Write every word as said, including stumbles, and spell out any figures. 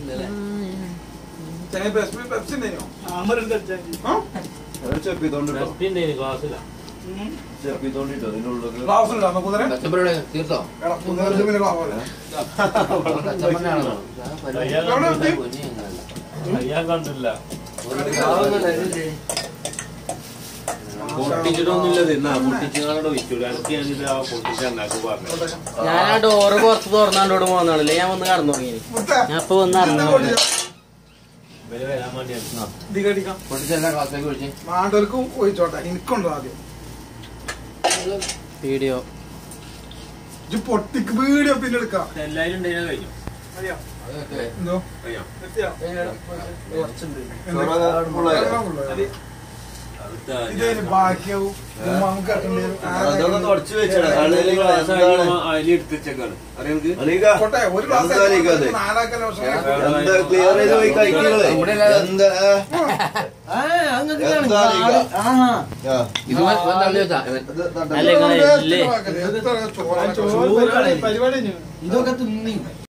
തീർത്തോ കണ്ടില്ല പൊട്ടിച്ചിട്ടൊന്നുമില്ല തിന്നാ പൊട്ടിച്ചാണോ വിറ്റൂല എനിക്ക് ഞാനിത് ആ പൊട്ടിച്ചെന്നാക്ക് പറഞ്ഞു. ഞാൻ ആ ഡോറ് പുറത്ത് തുറന്നാണ്ടോട് പോകുന്നാണല്ലേ ഞാൻ വന്ന് കടന്നു തുടങ്ങി. ഞാൻ ഇപ്പൊ വന്ന് അറിഞ്ഞു വരാൻ വേണ്ടിയാണ് പൊട്ടിച്ചെല്ലാ ക്ലാസ്സിലേക്ക് വിളിച്ചേ മാണ്ടോർക്കും ഒഴിച്ചോട്ടെ എനിക്കുണ്ടോ ആദ്യം വീഡിയോ പൊട്ടിക്ക് വീഡിയോ പിന്നെ എടുക്കാം. എല്ലാരും ഉണ്ടെങ്കിൽ കഴിഞ്ഞു എന്തോ ഇതേന് ബാക്കിയാവും കോട്ടെ ഒരു ക്ലാസ് നാലാക്കല്ലോ പരിപാടി ഇതൊക്കെ തിന്നി